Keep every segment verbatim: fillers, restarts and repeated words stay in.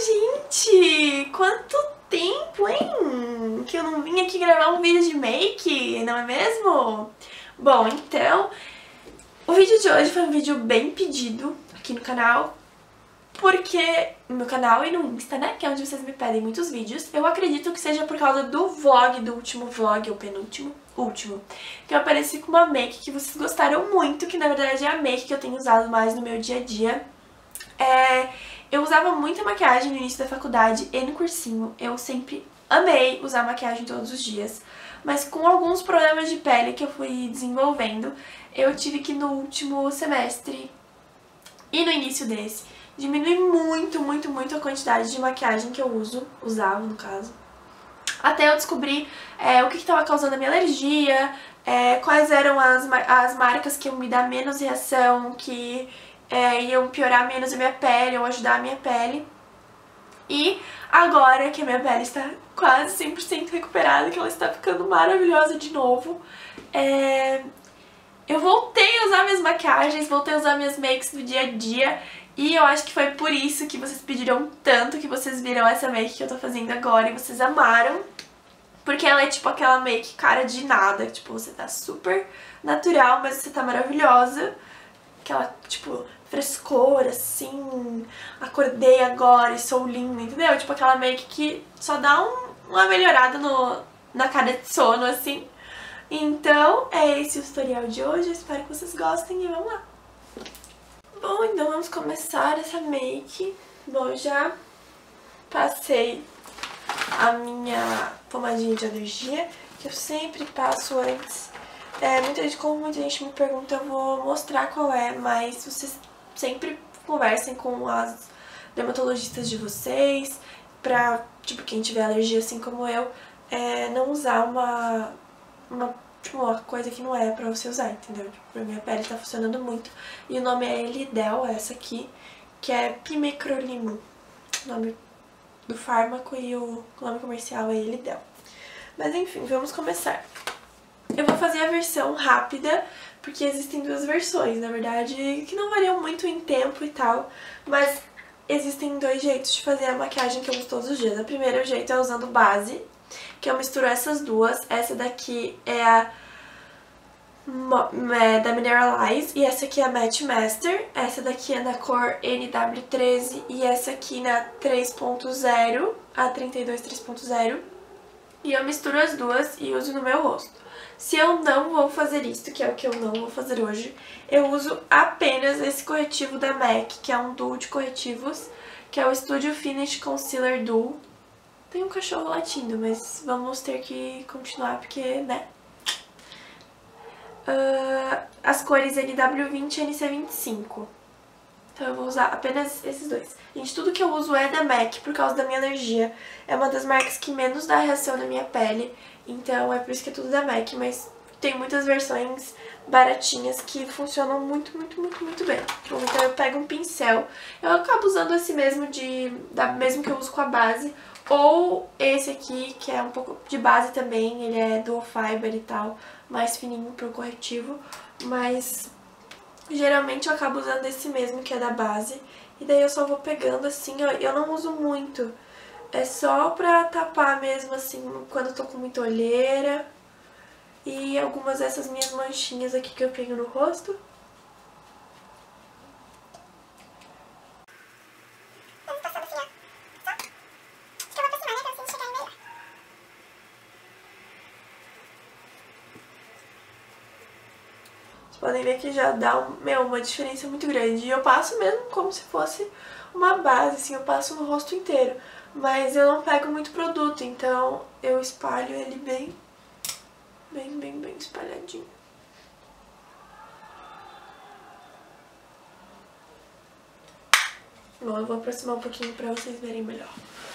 gente! Quanto tempo, hein? Que eu não vim aqui gravar um vídeo de make, não é mesmo? Bom, então, o vídeo de hoje foi um vídeo bem pedido aqui no canal, porque no meu canal e no Insta, né, que é onde vocês me pedem muitos vídeos. Eu acredito que seja por causa do vlog, do último vlog, ou penúltimo, último, que eu apareci com uma make que vocês gostaram muito, que na verdade é a make que eu tenho usado mais no meu dia a dia. É, eu usava muita maquiagem no início da faculdade e no cursinho. Eu sempre amei usar maquiagem todos os dias, mas com alguns problemas de pele que eu fui desenvolvendo, eu tive que no último semestre e no início desse diminuir muito, muito, muito a quantidade de maquiagem que eu uso, usava no caso, até eu descobrir é, o que estava causando a minha alergia, é, quais eram as, as marcas que iam me dar menos reação, que é, iam piorar menos a minha pele ou ajudar a minha pele. E agora que a minha pele está quase cem por cento recuperada, que ela está ficando maravilhosa de novo, é, eu voltei a usar minhas maquiagens, voltei a usar minhas makes do dia a dia. E eu acho que foi por isso que vocês pediram tanto, que vocês viram essa make que eu tô fazendo agora e vocês amaram. Porque ela é tipo aquela make cara de nada, tipo, você tá super natural, mas você tá maravilhosa. Aquela, tipo, frescor, assim, acordei agora e sou linda, entendeu? Tipo aquela make que só dá um, uma melhorada no, na cara de sono, assim. Então, é esse o tutorial de hoje, eu espero que vocês gostem e vamos lá. Bom, então vamos começar essa make. Bom, eu já passei a minha pomadinha de alergia, que eu sempre passo antes. É, muita gente, como muita gente me pergunta, eu vou mostrar qual é, mas vocês sempre conversem com as dermatologistas de vocês, pra, tipo, quem tiver alergia assim como eu, é, não usar uma, uma, tipo, uma coisa que não é pra você usar, entendeu? Tipo, pra minha pele tá funcionando muito. E o nome é Elidel, essa aqui, que é Pimecrolimu, o nome do fármaco, e o nome comercial é Elidel. Mas enfim, vamos começar. Eu vou fazer a versão rápida, porque existem duas versões, na verdade, que não variam muito em tempo e tal, mas existem dois jeitos de fazer a maquiagem que eu uso todos os dias. O primeiro jeito é usando base, que eu misturo essas duas. Essa daqui é a da Mineralize e essa aqui é a Matte Master. Essa daqui é na cor N W treze e essa aqui na três ponto zero, a trinta e dois três ponto zero. E eu misturo as duas e uso no meu rosto. Se eu não vou fazer isso, que é o que eu não vou fazer hoje, eu uso apenas esse corretivo da MAC, que é um duo de corretivos, que é o Studio Finish Concealer Duo. Tem um cachorro latindo, mas vamos ter que continuar porque, né? Uh, as cores N W vinte e N C vinte e cinco. Então eu vou usar apenas esses dois. Gente, tudo que eu uso é da MAC por causa da minha alergia. É uma das marcas que menos dá reação na minha pele. Então é por isso que é tudo da MAC. Mas tem muitas versões baratinhas que funcionam muito, muito, muito, muito bem. Então eu pego um pincel. Eu acabo usando esse mesmo, de, da, mesmo que eu uso com a base. Ou esse aqui, que é um pouco de base também. Ele é dual fiber e tal, mais fininho pro corretivo. Mas geralmente eu acabo usando esse mesmo, que é da base. E daí eu só vou pegando assim, ó. Eu não uso muito. É só pra tapar mesmo, assim, quando eu tô com muita olheira. E algumas dessas minhas manchinhas aqui que eu tenho no rosto. Podem ver que já dá um, meu, uma diferença muito grande. E eu passo mesmo como se fosse uma base, assim, eu passo no rosto inteiro. Mas eu não pego muito produto, então eu espalho ele bem, bem, bem, bem espalhadinho. Bom, eu vou aproximar um pouquinho pra vocês verem melhor.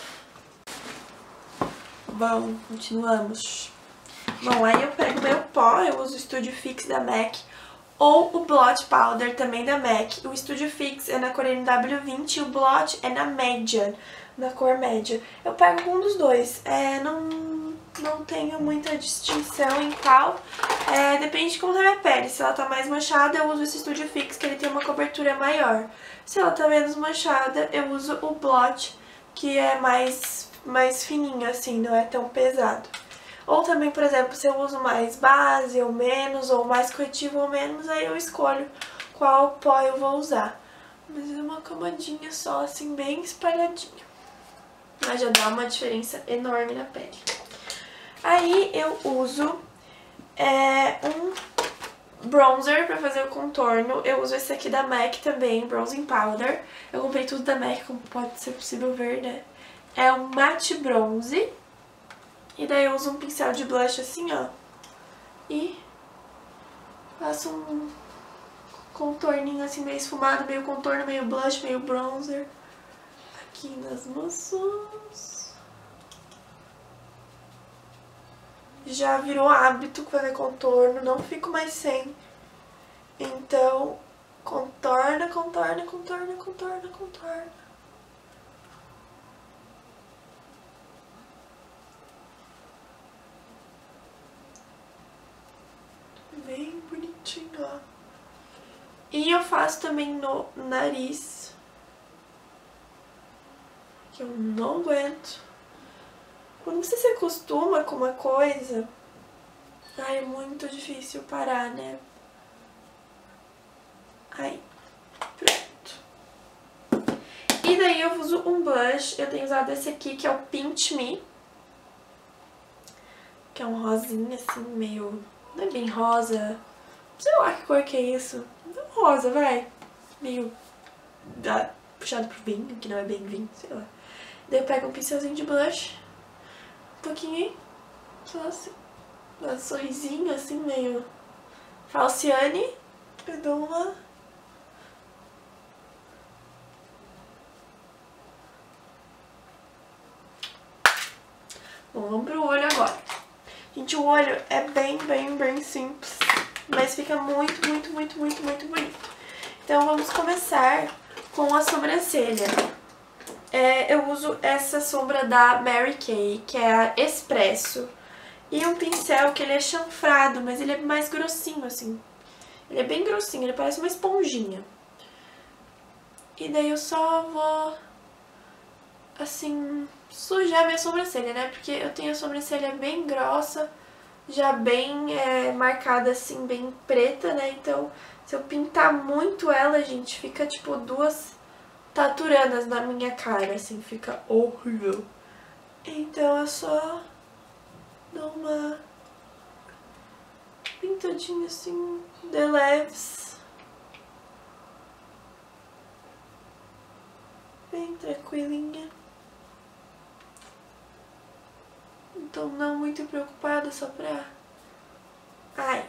Bom, continuamos. Bom, aí eu pego meu pó, eu uso o Studio Fix da MAC, ou o Blot Powder também da MAC. O Studio Fix é na cor N W vinte e o Blot é na Median, na cor média. Eu pego um dos dois, é, não, não tenho muita distinção em qual, é, depende de como tá a minha pele. Se ela tá mais manchada, eu uso esse Studio Fix, que ele tem uma cobertura maior. Se ela tá menos manchada, eu uso o Blot, que é mais, mais fininho, assim, não é tão pesado. Ou também, por exemplo, se eu uso mais base ou menos, ou mais corretivo ou menos, aí eu escolho qual pó eu vou usar. Mas é uma camadinha só, assim, bem espalhadinha. Mas já dá uma diferença enorme na pele. Aí eu uso é, um bronzer pra fazer o contorno. Eu uso esse aqui da MAC também, Bronzing Powder. Eu comprei tudo da MAC, como pode ser possível ver, né? É um Matte Bronze. E daí eu uso um pincel de blush assim, ó. E faço um contorninho assim, meio esfumado, meio contorno, meio blush, meio bronzer. Aqui nas maçãs. Já virou hábito fazer contorno, não fico mais sem. Então, contorna, contorna, contorna, contorna, contorna. Bem bonitinho, ó. E eu faço também no nariz, que eu não aguento. Quando você se acostuma com uma coisa, ai, é muito difícil parar, né? Aí, pronto. E daí eu uso um blush, eu tenho usado esse aqui, que é o Pinch Me. Que é um rosinha, assim, meio... não é bem rosa. Sei lá que cor que é isso. Não rosa, vai. Meio da, puxado pro vinho, que não é bem vinho, sei lá. Daí eu pego um pincelzinho de blush. Um pouquinho aí. Só assim. Um sorrisinho, assim, meio falciane. Eu dou uma... Bom, vamos pro olho agora. Gente, o olho é bem, bem, bem simples. Mas fica muito, muito, muito, muito, muito bonito. Então vamos começar com a sobrancelha. É, eu uso essa sombra da Mary Kay, que é a Espresso. E um pincel que ele é chanfrado, mas ele é mais grossinho, assim. Ele é bem grossinho, ele parece uma esponjinha. E daí eu só vou, assim, sujar minha sobrancelha, né? Porque eu tenho a sobrancelha bem grossa, já bem é, marcada, assim, bem preta, né? Então, se eu pintar muito ela, gente, fica tipo duas taturanas na minha cara, assim, fica horrível. Então eu só dou uma pintadinha assim, de leves. Bem tranquilinha. Então não muito preocupada, só pra... Ai.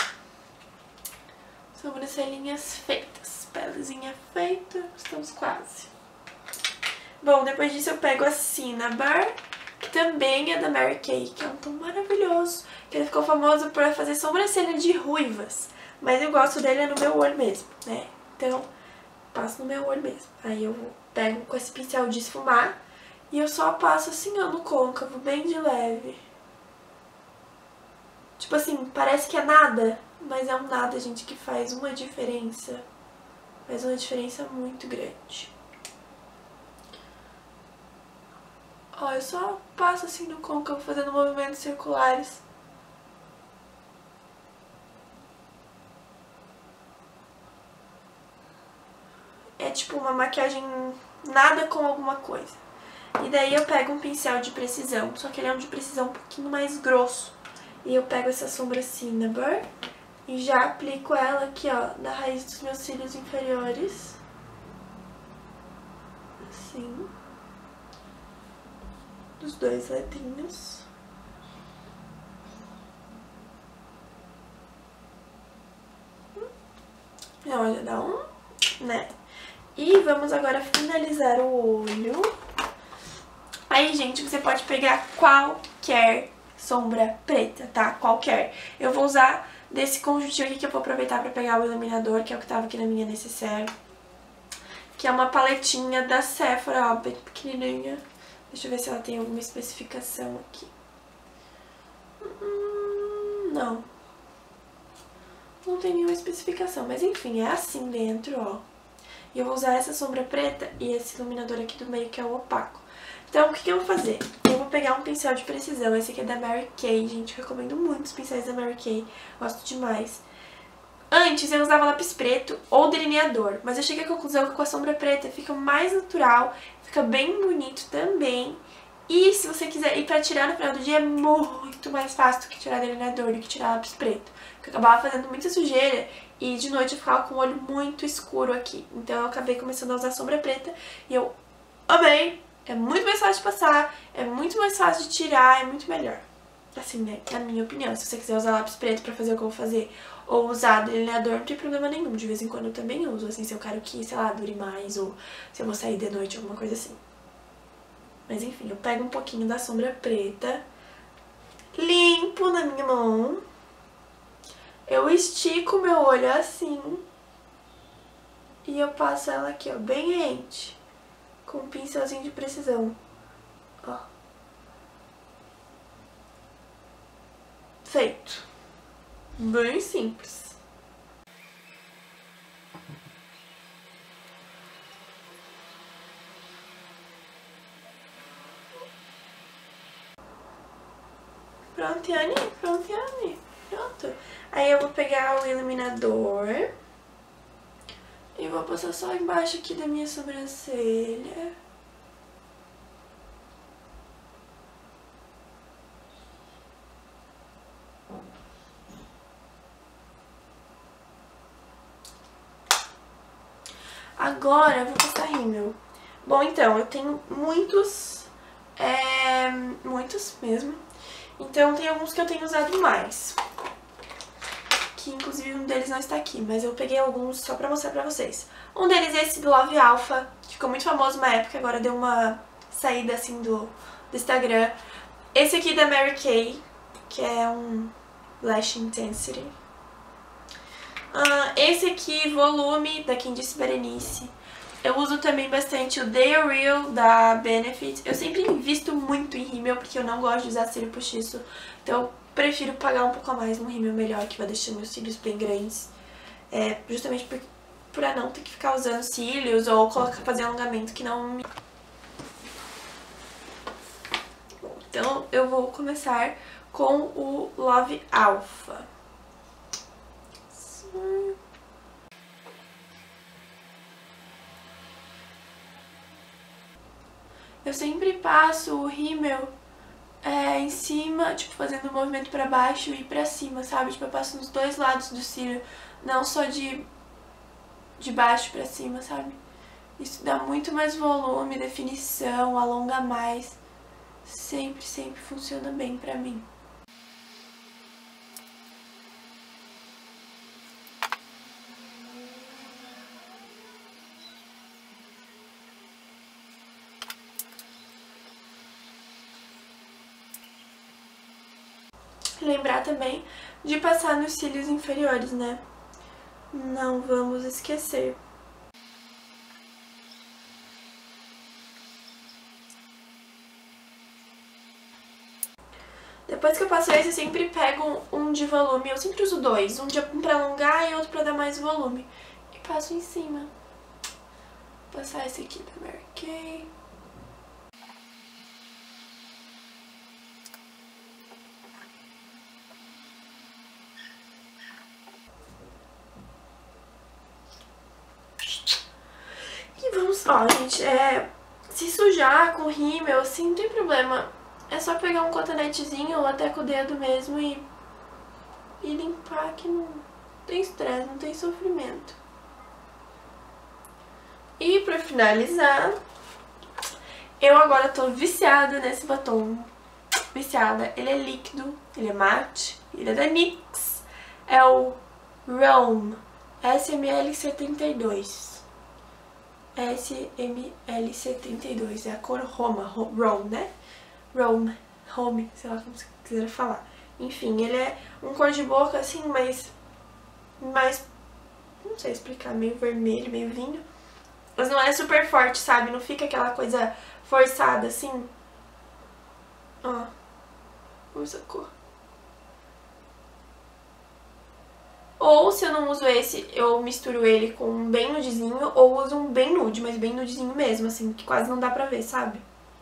Sobrancelhinhas feitas. Pelezinha feita. Estamos quase. Bom, depois disso eu pego a Cinnabar, que também é da Mary Kay, que é um tom maravilhoso. Que ele ficou famoso por fazer sobrancelha de ruivas. Mas eu gosto dele no meu olho mesmo, né? Então, passo no meu olho mesmo. Aí eu pego com esse pincel de esfumar e eu só passo assim, ó, no côncavo, bem de leve. Tipo assim, parece que é nada, mas é um nada, gente, que faz uma diferença. Faz uma diferença muito grande. Ó, eu só passo assim no côncavo, fazendo movimentos circulares. É tipo uma maquiagem nada com alguma coisa. E daí eu pego um pincel de precisão, só que ele é um de precisão um pouquinho mais grosso. E eu pego essa sombra Cinnabar e já aplico ela aqui, ó, na raiz dos meus cílios inferiores. Assim. Dos dois ladinhos. Olha, dá um, né? E vamos agora finalizar o olho. Aí, gente, você pode pegar qualquer sombra preta, tá? Qualquer. Eu vou usar desse conjuntinho aqui que eu vou aproveitar pra pegar o iluminador, que é o que tava aqui na minha necessaire. Que é uma paletinha da Sephora, ó, bem pequenininha. Deixa eu ver se ela tem alguma especificação aqui. Hum, não. Não tem nenhuma especificação, mas enfim, é assim dentro, ó. E eu vou usar essa sombra preta e esse iluminador aqui do meio, que é o opaco. Então, o que, que eu vou fazer? Eu vou pegar um pincel de precisão. Esse aqui é da Mary Kay, gente. Eu recomendo muito os pincéis da Mary Kay. Gosto demais. Antes eu usava lápis preto ou delineador, mas eu cheguei à conclusão que com a sombra preta fica mais natural, fica bem bonito também. E se você quiser ir pra tirar no final do dia, é muito mais fácil do que tirar delineador, do que tirar lápis preto. Porque eu acabava fazendo muita sujeira e de noite eu ficava com o olho muito escuro aqui. Então eu acabei começando a usar sombra preta e eu amei. É muito mais fácil de passar, é muito mais fácil de tirar, é muito melhor. Assim, né? Na minha opinião. Se você quiser usar lápis preto pra fazer o que eu vou fazer, ou usar delineador, não tem problema nenhum. De vez em quando eu também uso, assim, se eu quero que, sei lá, dure mais, ou se eu vou sair de noite, alguma coisa assim. Mas enfim, eu pego um pouquinho da sombra preta, limpo na minha mão, eu estico meu olho assim, e eu passo ela aqui, ó, bem rente, com um pincelzinho de precisão, ó. Feito. Bem simples. Pronto, Yane, pronto, Yane, pronto. Aí eu vou pegar o iluminador e vou passar só embaixo aqui da minha sobrancelha. Agora eu vou passar rímel. Bom, então, eu tenho muitos, é, muitos mesmo. Então tem alguns que eu tenho usado mais, que inclusive um deles não está aqui, mas eu peguei alguns só pra mostrar pra vocês. Um deles é esse do Love Alpha, que ficou muito famoso uma época, agora deu uma saída assim do, do Instagram. Esse aqui da Mary Kay, que é um Lash Intensity. Uh, esse aqui, Volume, da Quem Disse Berenice. Eu uso também bastante o They Are Real, da Benefit. Eu sempre invisto muito em rímel, porque eu não gosto de usar cílio postiço. Então eu prefiro pagar um pouco a mais num rímel melhor, que vai deixando meus cílios bem grandes. É, justamente por, pra não ter que ficar usando cílios ou colocar, fazer alongamento que não me... Então eu vou começar com o Love Alpha. Eu sempre passo o rímel é, em cima, tipo, fazendo o movimento pra baixo e pra cima, sabe? Tipo, eu passo nos dois lados do cílio, não só de, de baixo pra cima, sabe? Isso dá muito mais volume, definição, alonga mais. Sempre, sempre funciona bem pra mim. Lembrar também de passar nos cílios inferiores, né? Não vamos esquecer. Depois que eu passo esse, eu sempre pego um de volume. Eu sempre uso dois. Um pra alongar e outro pra dar mais volume. E passo em cima. Vou passar esse aqui da Mary Kay. Ó, gente, é, se sujar com rímel, assim, não tem problema. É só pegar um cotonetezinho ou até com o dedo mesmo e, e limpar, que não tem estresse, não tem sofrimento. E pra finalizar, eu agora tô viciada nesse batom. Viciada. Ele é líquido, ele é mate, ele é da NYX. É o Rome S M L setenta e dois. S M L setenta e dois, é a cor Roma, Rome, né? Rome, Home, sei lá como você quiser falar. Enfim, ele é um cor de boca assim, mas mais, não sei explicar, meio vermelho, meio vinho. Mas não é super forte, sabe? Não fica aquela coisa forçada assim. Ó, usa a cor. Ou se eu não uso esse, eu misturo ele com um bem nudezinho, ou uso um bem nude, mas bem nudezinho mesmo, assim, que quase não dá pra ver, sabe?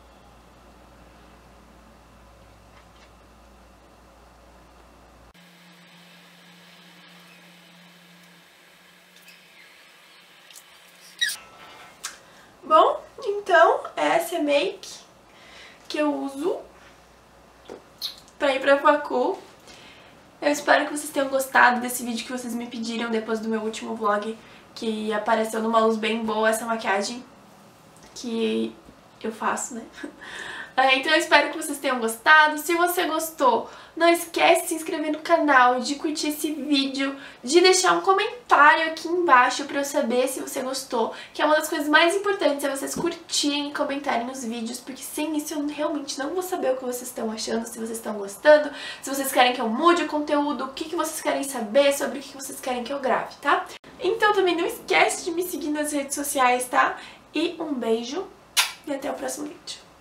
Bom, então essa é a make que eu uso pra ir pra facu. Eu espero que vocês tenham gostado desse vídeo que vocês me pediram depois do meu último vlog, que apareceu numa luz bem boa essa maquiagem que eu faço, né? Então eu espero que vocês tenham gostado. Se você gostou, não esquece de se inscrever no canal, de curtir esse vídeo, de deixar um comentário aqui embaixo pra eu saber se você gostou, que é uma das coisas mais importantes, é vocês curtirem e comentarem os vídeos, porque sem isso eu realmente não vou saber o que vocês estão achando, se vocês estão gostando, se vocês querem que eu mude o conteúdo, o que, que vocês querem saber, sobre o que vocês querem que eu grave, tá? Então também não esquece de me seguir nas redes sociais, tá? E um beijo e até o próximo vídeo.